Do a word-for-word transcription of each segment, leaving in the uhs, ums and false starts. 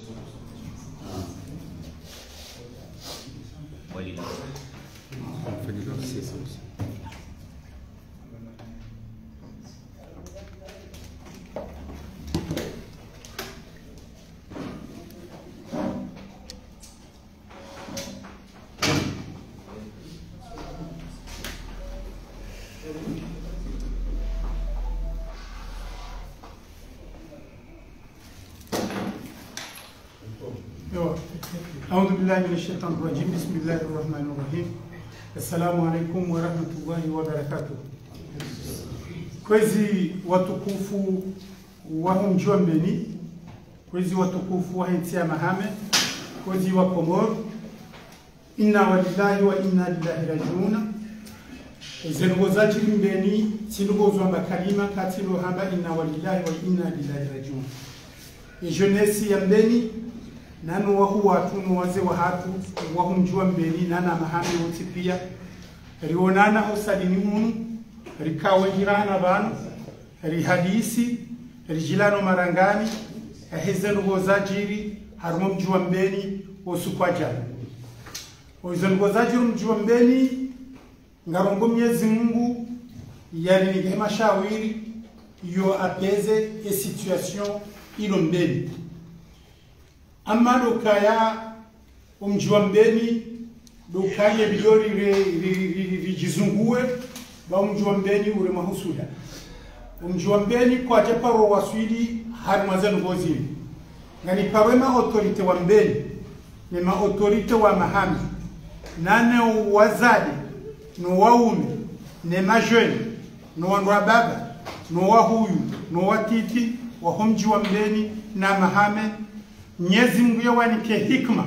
Walila. On fait des exercices aussi. أعوذ بالله من الشيطان الرجيم بسم الله الرحمن الرحيم السلام عليكم ورحمة الله وبركاته. Kwezi watukufu wa mji wa Mbeni, kwezi watukufu wa nchi ya Mahame, kwezi wa Komoro, inna walillahi wa inna ilaihi rajiun. Zengozaji Mbeni tilugozwa makalima katilo hamba inna walillahi wa inna ilaihi rajiun. Jeunesse ya Mbeni nanu wahu watu nuwaze wa hatu wahu mjua Mbeni nana Mahame wote pia rionana hosalini munu rikawe hirana banu rihadisi rijilano marangani ahezenu gozajiri harumo mjua Mbeni osukwa jana ozenu gozajiri mjua Mbeni ngarongo Mwenyezi Mungu yali nigema shawiri yo apeze e situation ilo Mbeni. Amado kaya umjua Mbeni dukaye bidori rijizungue ba umjua Mbeni ure mahusuda. Umjua Mbeni kwa japaro waswili harimazenu gozini. Ngani parwema autorite wa Mbeni ni ma autorite wa Mahame nane wazade no waume ne majeni no wanwa baba no wahuyu no watiti wa humji wa Mbeni na Mahame. Mwenyezi Mungu yawanike hikma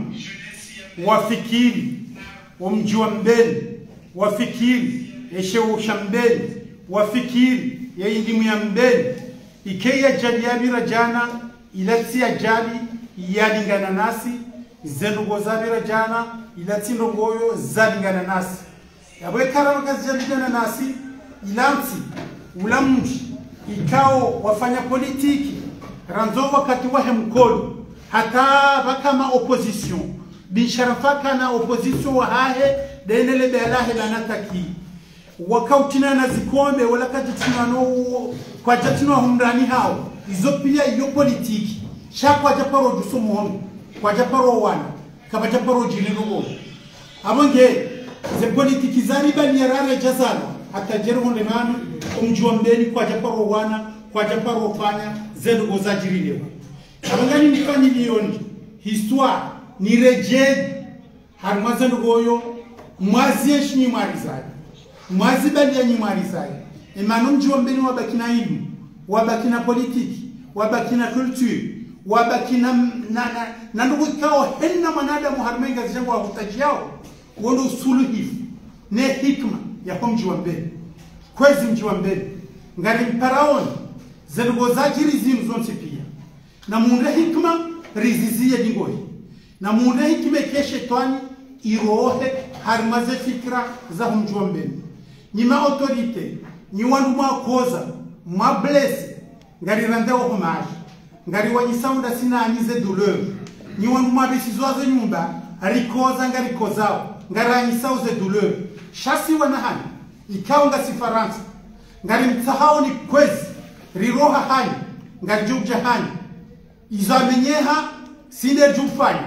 wafikiri umji wa Mbeni wafikiri yeshewusha Mbeni wafikiri ya indimu ya Mbeni ikeya jali yabira jana ilati ya jali yalingana nasi zenugo zabira jana ilati ndongoyo zalingana nasi yabwe karabaka zalingana nasi ilanti ulamji ikao wafanya politiki ranzo wakati wahe mkolo hata bakama opposition bisharafaka na opposition wa hahe denele belahe la nataki wakautina na zikombe wala kajitina no kwa jatino humrani hao izo pia iyo politiki shakwa japaro duso muhono kwa japaro wana kama japaro jilirugo amonge ze politiki zani bali yarare jazana hata jeru ndemanu umjua Mbeni kwa japaro wana kwa japaro fanya zedu gozajirilewa. Abangani nifanye lioni histoire ni reje harmazano goyo mwazi yeshni mwarizai mwazi bali ya mwarizai emanu mjua Mbeni wabakina ilmu wabakina politiki wabakina culture wabakina na na na ndugu kao henna manadamu harmenga zangu wa utajiao wondo suluhifu ne hikma ya kwa mjua Mbeni kwezi mjua Mbeni ngari mparaoni zenugo zajiri zimu zonse pia na munde hikma riziziye dingohi na munde hikme keshe twani irohe harimaze fikra za mjua Mbeni nima autorite ni wandu makoza mablesse ngari randeo homaji ngari wajisaunda sina anize douleur ni wandu mabisizwaze nyumba rikoza ngari kozao ngari anisauze douleur shasi wanahani ikaunga sifaransa ngari mtahao ni kwezi riroha hani ngari jubja hani izamenyeha sinde jufanya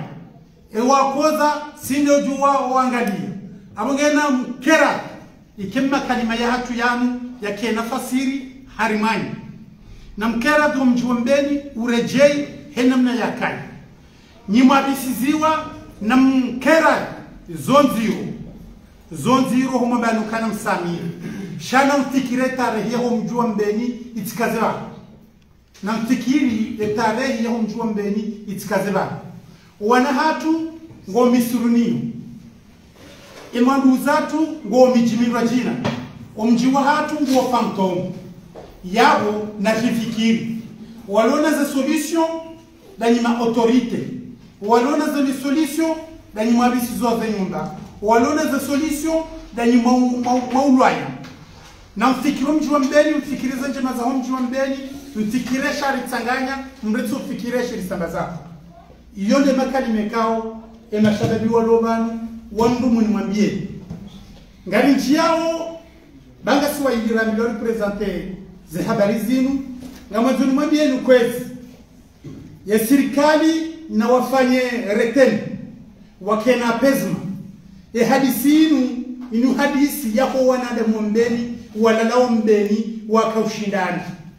ewakoza sinde juwa wangalia abongena mkera ikemma kalima ya hatu yanu yake nafasiri harimani na mkera do mjua Mbeni urejei henamna yakai nyima bisiziwa na mkera zonziro zonziro homa banu kana msamia shana utikire tarehe ya mjua Mbeni itikazeba na mtikiri ya tarehe ya mjua Mbeni itikazeba wana hatu ngo misurunio imandu zatu ngo mijimirwa jina umjiwa hatu ngo phantom yabo na jifikiri walona za solution danyima autorite walona za solution danyima bisizo za nyumba walona za solution danyima maulwaya na mfikiri mjua Mbeni mfikiriza njema za mjua Mbeni mfikire shari tsanganya mretu mfikire shari sambaza yonde makali mekao e mashababi walobanu wandu munimwambie ngari nchiao banga siwa ilirami lo represente ze habari zinu ngamazuni mwambie ni kwezi ya serikali na wafanye reteni wakena pezma e hadisi inu inu hadisi yako wanadamu mbeni walalao mbeni wakaushindani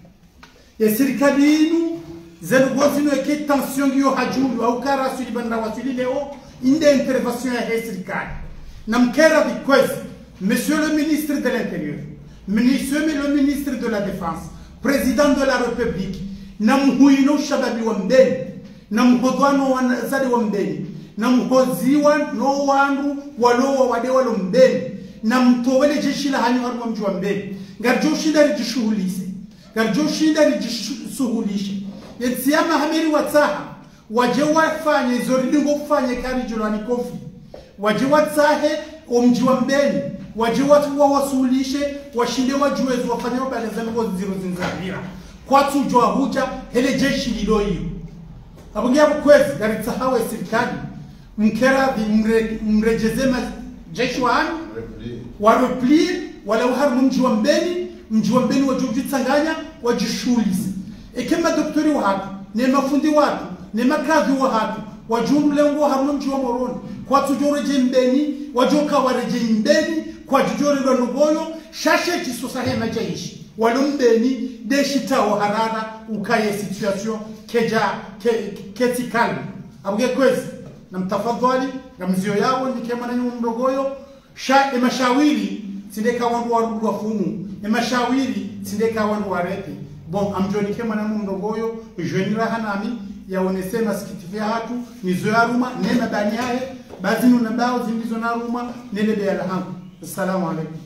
ya serikali inu zenu gozinu eke tension giyo hajulu au kara asuli bandra wasuli leo inde intervention ya he serikali na mkera bikwezi monsieur le ministre de l'intérieur monsieur le ministre de la défense président de la république na mhuino shababi wa mbeni na mhodwano wa zadi wa mbeni na mhoziwa no wandu walowa wade walo mbeni na mtowele jeshi la hanyu harwa mjua mbeni ngarjo shinda rijishuhulise ngarjo shinda rijisuhulishe yensiyama hamiri wataha waje wafanye zoridingo kufanye kari julani kofi waje watahe omji wa mbeni waje watu wa wasuhulishe washinde wajuwezu wafanye wabale zango ziro zinzabira kwa tujua huja hele jeshi lilo hiyo abungia bukwezi gari tahawe serikali mkera mre, mrejezema jeshi wa hanu wa repli wala uharu mji wa mbeni mji wa mbeni wajujitsanganya wajishulisi ekema doktori wa hatu ne mafundi watu ne makazi wa hatu wajuru lengo haru mji wa moroni kwa tujoreje mbeni wajoka wareje mbeni kwa jujore ndo nugoyo shashe kisosahe majaishi walumbeni deshita wa harara ukaye situation keja ke, keti kalm abuge kwezi na mtafadhali na mzio yao nikema nanyu mdogoyo sha emashawiri sindeka wandu wa fumu emashawiri sindeka wandu wa repi bon amjoni kema nanyu mdogoyo jenira hanami yaonese maskitifia hatu mizo ya ruma nena bani hae bazinu nabao zindizo na ruma nele bea lahangu. Assalamu alaikum.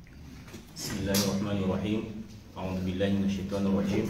Bismillahirrahmanirrahim. A'udhu billahi minash shaitanir rajim.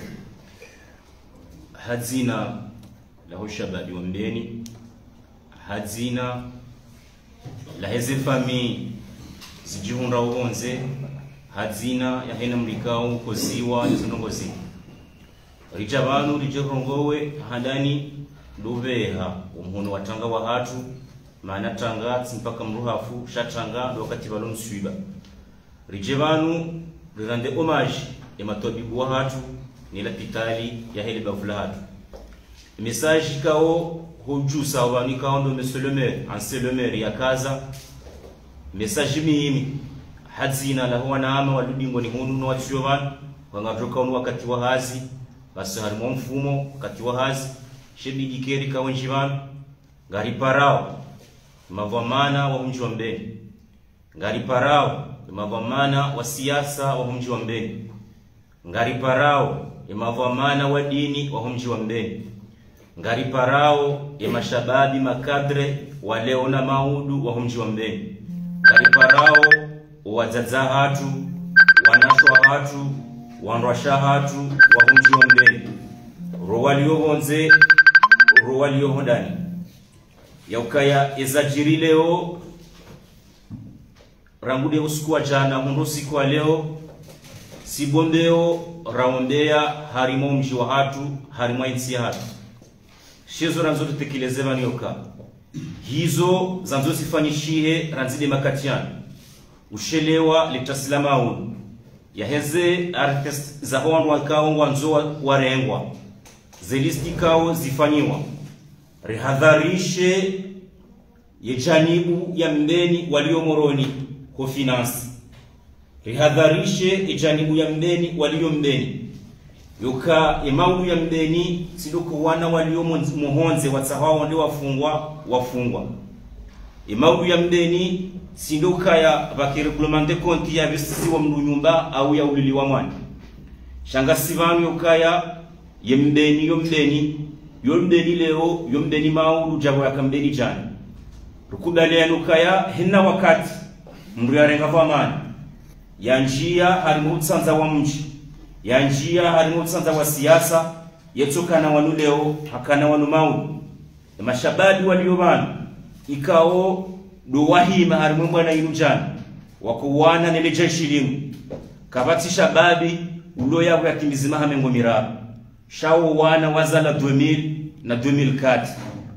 Hazina lahu shababi wa mbeni, hazina la heze fami zijihunda uonze, hazina ya hena mlikao koziwa nizonongozi rijabanu rijerongowe handani lubeha umuhono watanga wa hatu maana tanga mpaka mruhafu shatanga wakati balomswiba rijebanu rirande homage ya matobibu wa hatu ni lapitali ya heli bavula hatu message kao hojusa wani kao ndo monsieur le maire ancien le maire ya kaza message mimi hazina la huwa naama waludingo ni hunu no watiyo wanu wangajoka unu wakati wa hazi basi harimo mfumo wakati wa hazi shebidi keri kawenji wanu ngari parao mavamana wa mji wa mbeni ngari parao mavamana wa siasa wa mji wa mbeni ngari parao mavamana wa dini wa mji wa mbeni ngari parao ya mashababi makadre wa leo na maudu wa mji wa mbeni ngari parao wazaza hatu wanashwa hatu wanrasha hatu wa mji wa mbeni rowalio honze rowalio hodani yaukaya ezajiri leo rangude usiku wa jana hundo siku wa leo sibombeo raombea harimo mji wa hatu harimo insi hatu shezo ranzo tutekelezeva nioka hizo zanzo sifanyishihe ranzide makatiani ushelewa litasilama unu yaheze artist za hondu wakao wanzo warengwa zelisti kao zifanyiwa rihadharishe yejanibu ya mbeni walio moroni ko finance rihadharishe yejanibu ya mbeni walio mbeni yoka emaudu ya mbeni siduko wana walio muhonze watsahao ndi wafungwa wafungwa emaudu ya mbeni sinduka ya bakireglemente konti ya visi wa mnyumba au ya ulili wa mwana shanga sivanu yokaya yembeni yombeni yombeni leo yombeni maudu jabo yakambeni jana rukubale yanukaya hina wakati mndu yarenga kwa mwana ya njia harimo utsanza wa mji ya njia harimo utsanza wa siasa yetoka na wanu leo hakana wanu maudu mashababi walio bana ikao do wahima harimo mwana inu jana wakuwana nele jeshi limu kabati shababi ulo yako yakimizima hamengo miraba shao wana wazala deux mille na deux mille quatre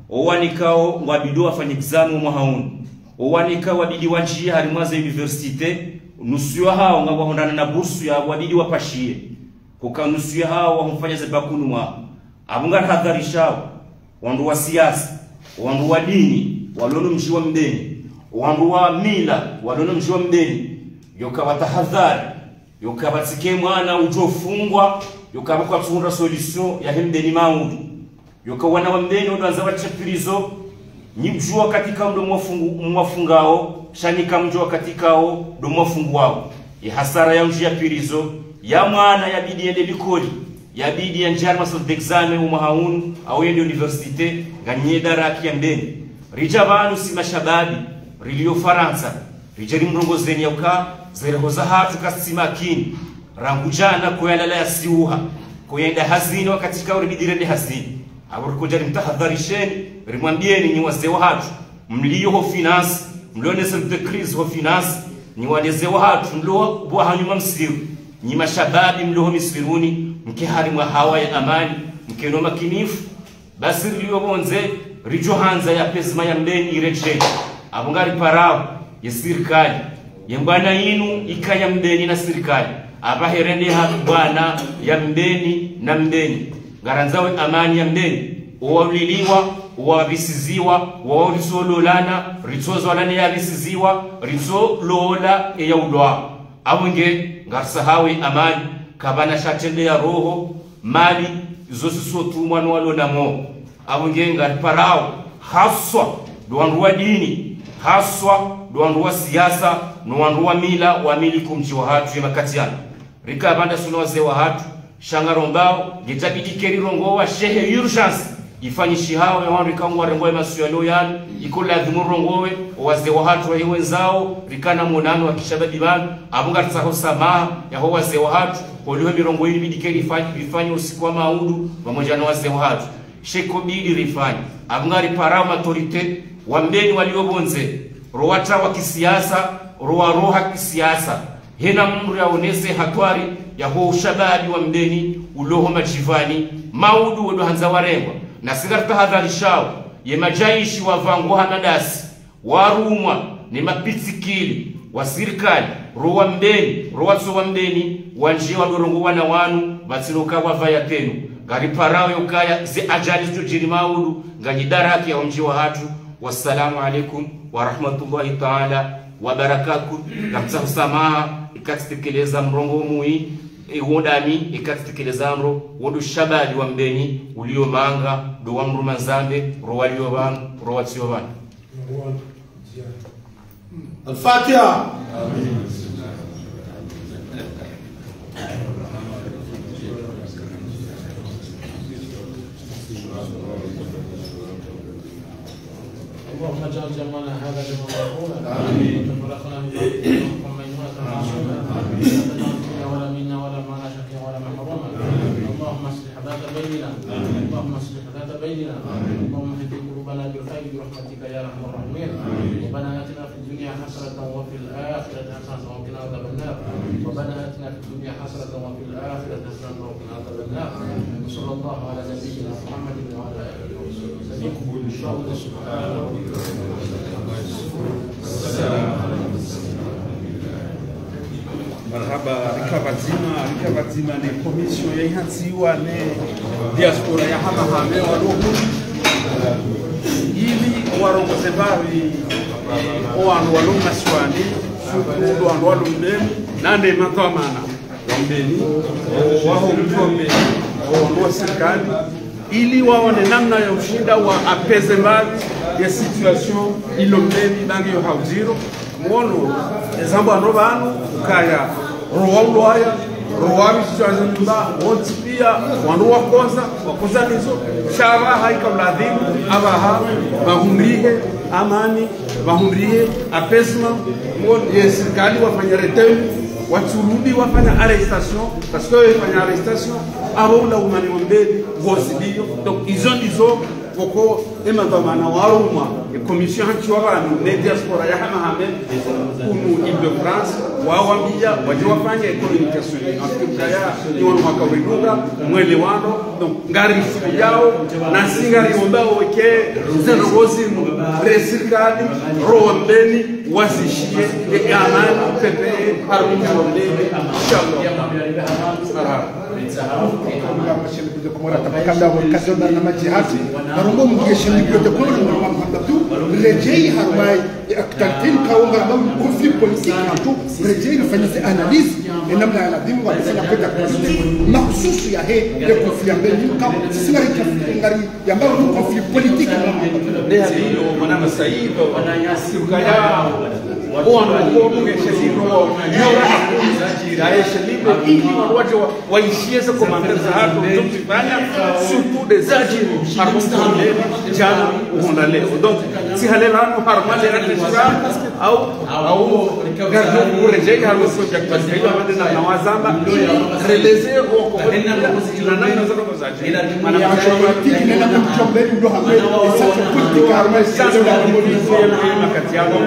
owanikao wabido wafanye examen mwa hauni owanikao wabidi wanjia harimwaza universite nusu hao ngwa hondana na bursu ya wabidi wapashie kuka nusu hao wamfanya zebakunu mwa abunga hadharishao wandu wa siasa wandu wa dini walono mjiwa mbeni wandu wa mila walono mjiwa mbeni yokawatahadhari yokabatike mwana ujofungwa yokabakwa tsunda solution ya hembeni maudu yokawana wa mbeni odanza wachapirizo nyibjua katika ndo mwafungu mwafungao shanika mjua katikao ndo mwafungwao ya hasara ya mjia pirizo ya mwana yabidi ende likoli yabidi ya njari maso d'examen umahaunu au yende universite ganye daraki ya mbeni rija banu si mashababi rilio Faransa rijeri mrongozeni ya uka zerehoza hatu kasima kini rangujana kuyalala ya siuha kuyenda hazini wakati kao ribidirende hazini aburu kujari mtahadharisheni rimwambieni ni wazee wa hatu mlio ho finance mlionese de crise ho finance ni waleze wa hatu mlio bwa hanyuma msiru ni mashababi mlio ho misiruni mke harimwa hawa ya amani mke no makinifu basi rilio bonze rijo hanza ya pesma ya mbeni ireche abungari parao ya serikali yembana yinu ikaya mbeni na serikali abaherende hatu bwana ya mbeni na mbeni garanzawe amani ya mbeni uwaliliwa uwabisiziwa uwalisololana ritsozo alane ya bisiziwa ritso lola ya udwa abunge ngarsahawe amani kabana shatende ya roho mali zosi sotu mwana walona mo abunge ngarparao haswa duandu wa dini haswa duandu wa siasa nuandu wa mila wa miliku mji wa hatu ya makatiana rika banda suno wazee wa hatu shangarombao gitabidi keri rongo wa shehe urgence ifanyishi hao ya wandu rikangwa rengo ya masualo yanu ikola dhimu rongowe wazee wa hatu wa hiwe nzao rikana monano wa kishababi banu abunga tsaho samaha ya ho wazee wa hatu holiwe mirongo hili bidi keri ifanyi usiku wa maudu wamoja na wazee wa hatu sheko bidi rifanyi abunga riparao matorite wambeni waliobonze rowata wa kisiasa rowa roha kisiasa hena mru ya onese hatwari ya ho shababi wa mbeni uloho majivani maudu wedo hanza warengwa na sigarta hadharishao ye majaishi wa vango hanadasi warumwa ni mapitsikili wa serikali rowa mbeni rowa tso wa mbeni wanjia wa dorongo wana wanu batsiroka wavaya tenu gari parao yokaya zi ajali tujiri maudu ngajidaraki ya mji wa hatu. Wassalamu alaikum wa rahmatullahi ta'ala wa barakatuh. Gamsa samaha ikatitekeleza mrongo mui iwondani ikatitekeleza mro wodu shababi wa mbeni ulio manga do wa mruma zambe ro walio banu ro watio banu. Al-Fatiha. Amin. اللهم اجعل جمعنا هذا جمعا مرحوما وتفرقنا من بعده ميمونة معصومة لا تجعل فينا ولا منا ولا معنا شقيا ولا محروما. اللهم اصلح ذات بيننا اللهم اصلح ذات بيننا اللهم اهد قلوبنا بالخير برحمتك يا ارحم الراحمين. ربنا اتنا في الدنيا حسنة وفي الآخرة حسنة وقنا عذاب النار. ربنا اتنا في الدنيا حسنة وفي الآخرة حسنة وقنا عذاب النار. وصلى الله على نبينا محمد وعلى آله وصحبه وسلم. سبحان ربك marhaba rikabazima rikabazima ne commission ya ihanziwa ne diaspora ya hama hame wadogo ili warongoze babi o anu walo maswani fuku anu walo mbeni nande matomana wambeni waho mtumbeni o no serikali ili waone namna ya ushinda wa apaisements ya situation ilombeni bangi yo hauziro muono ezambo anobano ukaya rowa uloya rowa situation ba wonti pia wanu wakoza wakoza nizo shaba haika mladhimu abaha bahumrihe amani bahumrihe apaisement muono ya serikali wafanya retenu waturudi wafanya arrestation parce que wafanya arrestation abo la umani mbele vozidio donc izo ndizo voko ema dhamana waruma commission hanchi wabanu ne diaspora ya Mahame unu Ile-de-France wawambia waje wafanye communication afikaya ni wana mwaka wenunga mwelewano donc ngari yao na singari ombao weke zero gozi presikali roambeni wasishie e amani pepe harumi roambeni inshallah kumora tabakanda wakazo na majihati narombo mgeshendi kyote kwa mamhamdatu rejei harmai aktantin kaunga na conflict politique tu rejei nafanyise analyse namna ya dimu wanafanya kwenda politique mahsusu ya he ya conflict mbele kama singari ngari ya mbao conflict politique ndio hiyo maana saido wananyasi ukaya wana kuongesha raisha libre ili waje waishie za komanda za hapo tukifanya surtout des agents harmonale jana uona leo donc si halela harmale ratishra au au gardo kurejea hapo project basi hiyo ndio na wazamba release au kwa na namna za kuzaji maana politique nenda kumchombe ndio hapo sasa politique harmale sasa na politique na kati yao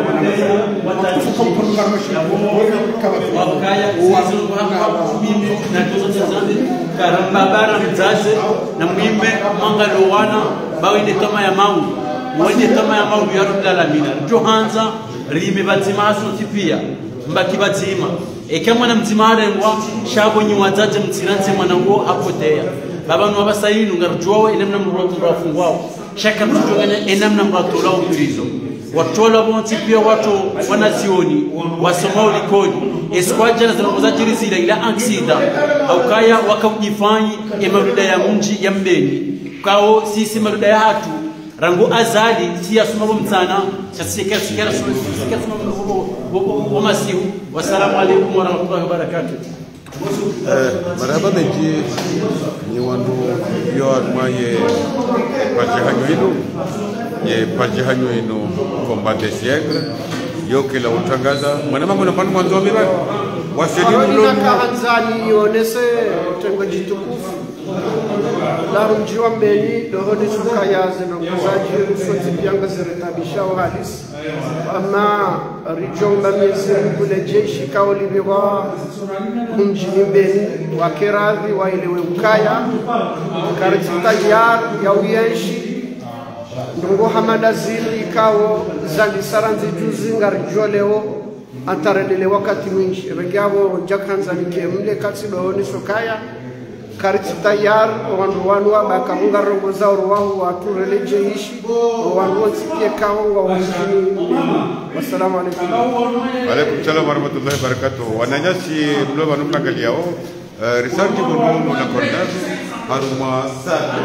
karambabara mzaze na mwime mangalowana bawinde toma ya mau mwende toma ya mau ya rudalalamina johanza rime batima asunti pia mbaki batima ekamwa na mtima arengwa shabo nyiwazaje mtsiranze mwanango apotea baba no abasayinu ngarujwawe enamna mrafungwao shaka mtuganya enamna mratola umrizo watola bonti pia watu wanazioni wasoma ulikoni esquadra zinazozaji zile ila aksida au kaya wakajifanyi emaruda ya mji ya mbeni kao sisi maruda ya hatu rangu azali si asuma mtana sasa sikera sikera wa masihu wasalamu alaykum wa rahmatullahi wa barakatuh. Eh, marhaba meji ni wandu yo armaye pajahanyo ino ye pajahanyo ino combat des siècles yo kila utangaza mwana mambo na panu mwanzo mira waselimu lo kaanzani yonese tengo jitukufu la mjiwa mbeni dohoni suka yaze na kuzaji soti bianga ziretabisha halisi ama rijonga miezi kule jeshi kauli biwa mjini mbeni wakeradhi wailewe ukaya karitita yar ya uyenshi ndungo hamada zili kao zandi saranzi juzi ngarijoleo antarelele wakati mwingi regabo jakanza nikemle kati dohoni sukaya karitita yar wandu wanu wabaka munga rongo za uruwahu watureleje ishi wandu wansipie kaonga wajini. Wassalamu alaikum. Alaikum salam wa rahmatullahi wa barakatuh. Wananyasi mlo wanumna gali yao risanti bunu na kondazo haruma sa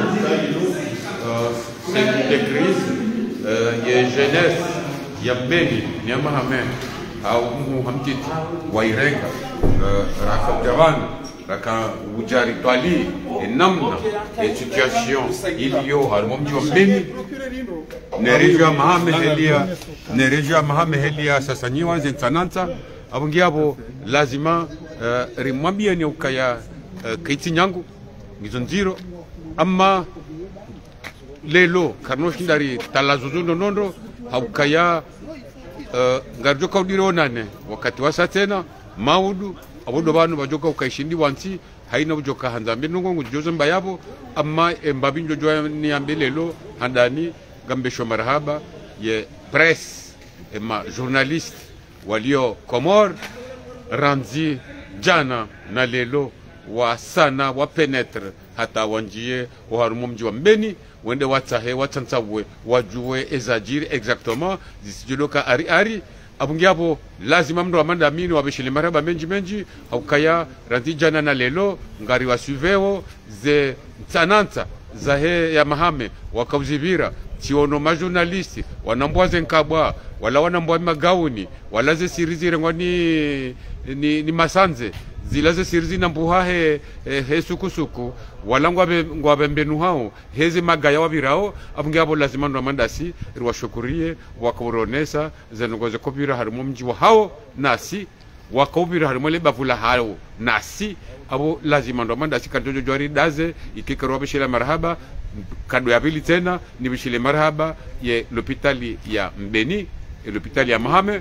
c'est des crises ye jeunesse ya mbeni ni ya Mahame au mu hamtiti wairenga raka jawana raka ujari twali enamna e situation iliyo haruma mji wa mbeni nereja Mahame helia nereja Mahame helia sasa nyiwa zentananta abungiabo lazima uh, rimwambia ni ukaya uh, kaiti nyangu ngizonziro ama lelo karnoshi ndari talazuzundo nondo haukaya uh, ngarjoka udiro nane wakati wasa tena maudu abodo banu bajoka ukaishindi wansi haina ujoka hanzambe nungu jozo mbayabo ama mbabinjo joa ni ambe lelo handani gambesho marhaba ye presse ema journaliste walio Komor ranzi jana na lelo wa sana wa penetre hata wanjie wa harumu mji wa mbeni wende watahe watantawe wajue ezajiri exactement zisijuloka ari ari abungiapo lazima mndo amanda amini wabeshile maraba menji menji haukaya ranzi jana na lelo ngari wasuveo ze mtananta zahe ya Mahame wakauzibira tiono majournalisti wanambwaze nkabwa wala wanambwa magauni wala ze sirizire ngwani ni, ni masanze zilaze sirizi nambuha he, he, he sukusuku wala ngwabe ngwabe mbenu hao hezi magaya wabirao abungabo lazima ndo mandasi riwashukurie wakaburonesa zengoze kopira harimo mji wa hao nasi wakaubira harimole bavula hao nasi abo lazima ndo manda sikadojo jwari daze ikikero bishile marhaba kado ya pili tena ni bishile marhaba ye l'hôpital ya Mbeni e l'hôpital ya Mahame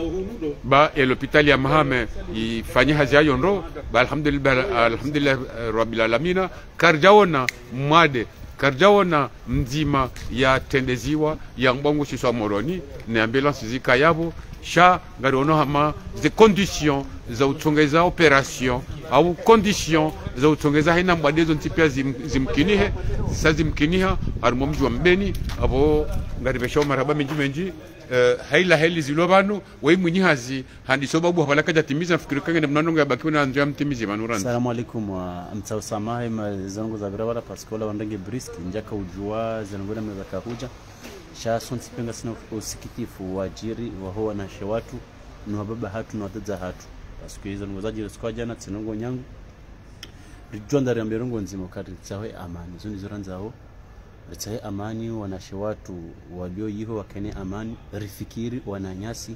ba e l'hôpital ya Mahame ifanye hazi ayo ndo ba alhamdulillah alhamdulillah rabbil alamina karjaona mwade karjaona mzima ya tendeziwa ya mbongo shiswa moroni ne ambulance zika yabo sha ngari ono hama ze conditions za utongeza operation au conditions za utongeza haina mbwadezo ntipia zim, zimkinihe zisa zimkiniha harimo mji wa Mbeni abo ngari besho maraba menji menji uh, haila heli zilobano wei munyihazi handi sobabu hapalaka jatimiza nafikiri kange mnanonga yabaki na ndio mtimizi manurani. Assalamu alaikum wa mtau samahe mazangu za birawala paskola wandenge briski njaka ujua zanongona mezaka huja sha sonti penga sina usikitifu wajiri waho wanashe watu ni wababa hatu na wadada hatu siku hizo ngozaji lesikuwa jana tsinongo nyangu rijonda riambirongo nzima kati tsawe amani zo ndizo ranzaho tsawe amani wanashe watu walio yiho wakene amani rifikiri wananyasi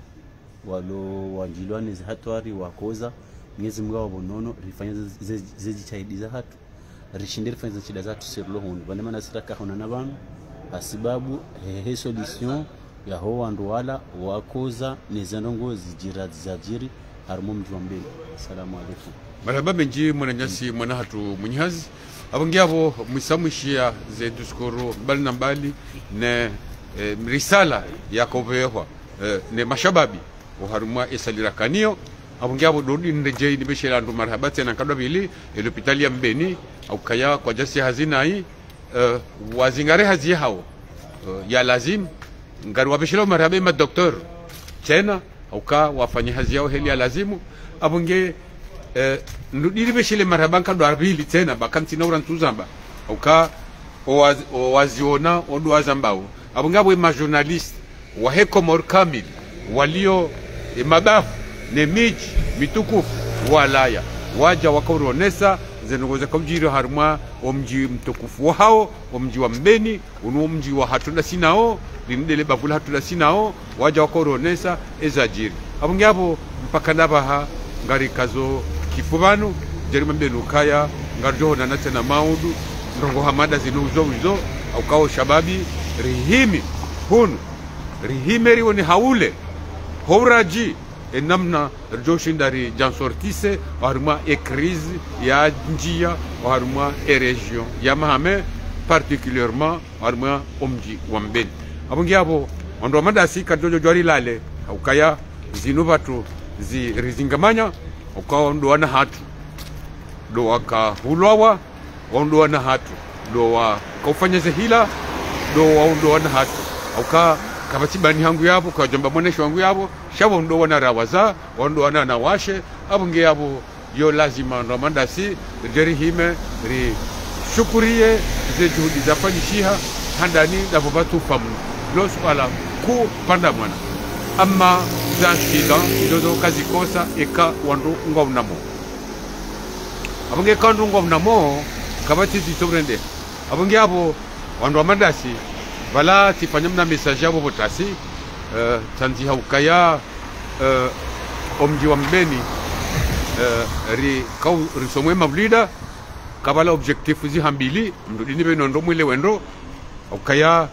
walo wajilwani za hatwari wakoza Mwenyezi Mungu wabonono rifanya zejichaidiza hatu rishindiri fanya zachida zatu sirlo hundu bane mana siraka hona nabanu asibabu he solution ya ho wandu wala wakoza nezanongo zijira zajiri harimo mji wa Mbeni. Assalamu alaikum. Marhaba benji mwananyasi mwana hatu munyazi abongiabo mwisamwishia ze duskoro bali na mbali ne e, risala ya kovewa e, ne mashababi uharumwa esalira kanio abongiabo dodi ndeje ni beshela ndo marhaba tena kadwa bili e l'hôpital ya Mbeni au kaya kwa jasi hazina hii e, wazingare hazi hao e, ya lazim ngari wabeshela marhaba ma doktor tena auka wafanya hazi yao heli ya lazimu abonge eh, ndiri beshile marabanka do arbili tena bakanti na urantuzamba auka owazi, owaziona ondo azambao abonge abo ma journalist wa hekomor kamil walio e, mabafu ne miji mitukufu walaya waja wakaronesa zenongoza kumjiro haruma omji mtukufu wao omji wa Mbeni uno omji wa hatuna sinao lindele bavula hatuna sinao waja wakoronesa ezajiri abonge abo mpaka nabaha ngari kazo kifubano jerima Mbeni kaya ngarjo na natena maudu ndongo hamada zinuzo uzo au kao shababi rihimi hun rihimeri woni haule horaji enamna rjoshindari jansortise haruma e crise ya njia haruma e region ya Mahame particulièrement haruma omji wa Mbeni abongi abo ondo madasi kadojo jwari lale ukaya zinuvatu zi rizingamanya ukawa ndo wana hatu do waka hulwawa ondo wana hatu do wa kaufanya zehila do wa ondo wana hatu uka kabachibani hangu yabo kwa jamba mwonesho wangu yabo shabo ndo wana rawaza ondo wana nawashe abongi yabo yo lazima ndo mandasi jeri hime ri shukurie ze juhudi za fanyishiha handani na vobatu famu los wala ku panda mwana ama za shida ndozo kazi kosa eka wandu ngwa unamo abonge kandu ngwa unamo kabati zitobrende abonge abo wandu amandasi bala tifanyamna message yabo botasi uh, tanzi haukaya uh, omji wa Mbeni uh, ri kau risomwe mavlida kabala objectif zi hambili mdudini beno ndo mwile wendo ukaya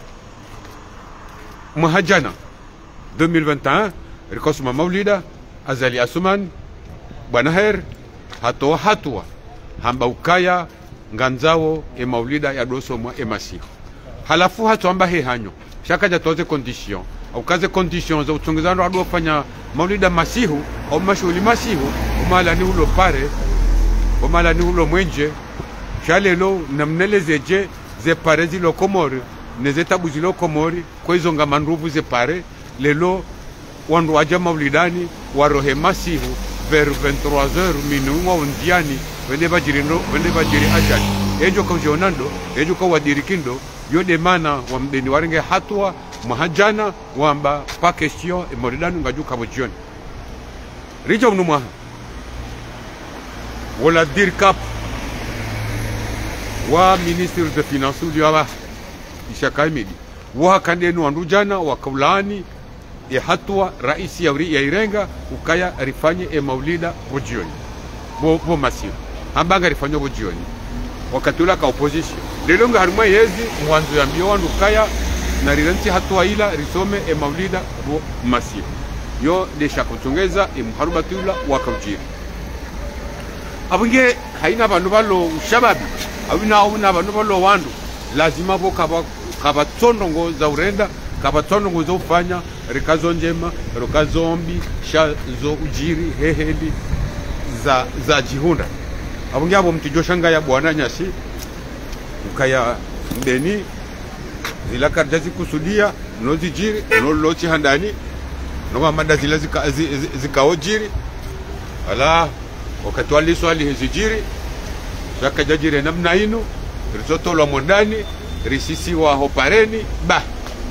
mahajana deux mille vingt et un rikosuma mavlida azali asuman banaher hatoa hatua hamba ukaya nganzao e mavlida ya dosomwa e masihu halafu hatu amba he hanyo shaka jatoze condition au kaze condition za utungizano ado fanya maulida masihu au mashuli masihu umala ni ulo pare umala ni ulo mwenje shalelo namnelezeje ze pare zilo komori nezetabu zilo komori kwa hizo ngamanruvu ze pare lelo wandu waja maulidani warohe masihu vers vingt-trois heures minuwa undiani wende bajiri no wende bajiri ajali ejo kwa jonando ejo kwa wadirikindo yode mana wa Mbeni waringe hatua mahajana wamba pa question e moridanu ngajuka bojioni rijo mnumwa wala dirkap wa ministre de finance uliwa ishaka imidi wa kandenu wandu jana wa kaulani ya hatua raisi ya, ya Irenga ukaya rifanye e maulida bojioni bo, bo masiu ambanga rifanye bojioni wakati ula ka opposition lelo nga haruma yezi mwanzo ya mbio wandu kaya na riranti hatua ila risome e maulida bo masiu yo desha kutungeza e muharubatula wakaujiri abunge haina bantu balo ushababi abina abuna bantu balo wandu lazima bo kaba kaba tsondongo za urenda kaba tsondongo za ufanya rikazo njema rukazombi sha zo ujiri heheli za za jihunda abunge abo mtijosha ya bwana nyasi ukaya mbeni zila karjazi kusudia no zijiri no lochi handani no mamada zila zika zikaojiri ala wakati wali swali hizijiri shaka jajire namna ino risoto la mondani risisi wa hopareni ba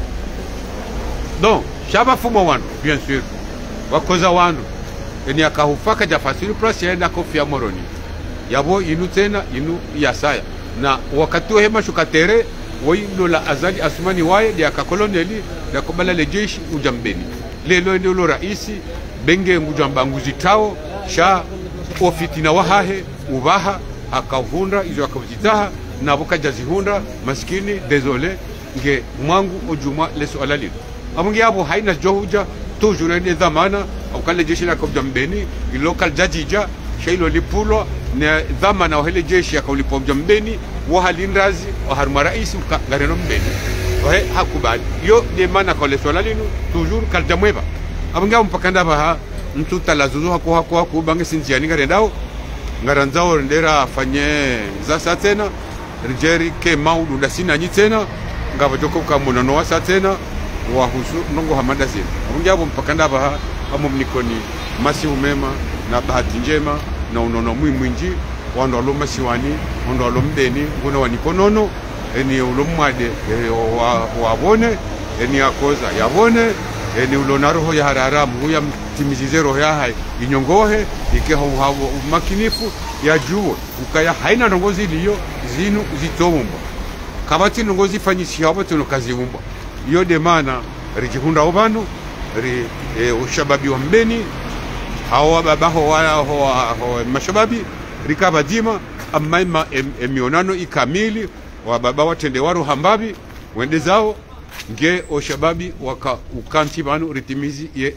donc shaba fumo wanu bien sûr wakoza wanu eni akahufaka jafasiri plus yaenda kofia moroni yabo inu tena inu yasaya na wakati wa hema shukatere wino la azali asumani wae dia kakoloneli dia kubala lejeshi ujambeni lelo ndio lo raisi benge ngujamba nguzitao sha ofitina wahahe ubaha akahunda izo akavitaha na bokaja zihunda maskini désolé nge mwangu ojuma leso alali amungi abo haina johuja toujours ni dhamana au kale jeshi la kujambeni local jajija shailo lipulo na dhamana wa hele jeshi akaulipo mjambeni wa halindazi wa haruma rais ngareno mbeni wahe hakubali yo de mana kwa leso alali toujours kaljamweba amungi abo mpakanda baha mtu talazuzu hako hako hako bange sinjiani ngarendao ngaranzao ndera afanye za tena rijeri ke maudu dasina nyi tena ngaba joko ka munono wa tena wa husu nongo hamada zina abungi abo mpakanda baha amo mnikoni masi umema na bahati njema na unono mwi mwinji wando alo masiwani wando alo mbeni nguna wanikonono eni ulomwade e, wa wabone eni akoza yabone eni ulonaroho ya hararamu huya timizize roho ya hai inyongohe ikeho habo makinifu ya juo ukaya haina ndongozi liyo zinu zitomumba kabati ndongozi fanyisi habo tuno kazi umba iyo de mana rijihunda obanu ri e, ushababi wa mbeni hawa babaho wala ho mashababi rikaba dima amaima emionano em, ikamili wa baba watende waru hambabi wende zao nge oshababi waka ukanti banu ritimizi ye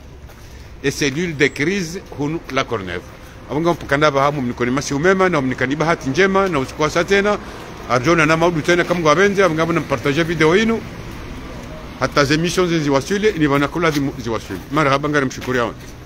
et cellule de crise hunu la Corneve abunga mpakanda bahamu mnikoni masi umema na mnikani bahati njema na usiku wa tena arjona na maudu tena kama gwabenze abunga mna partager video inu hata emissions ziwasili ni wanakula ziwasili marhaba ngari mshukuru yao.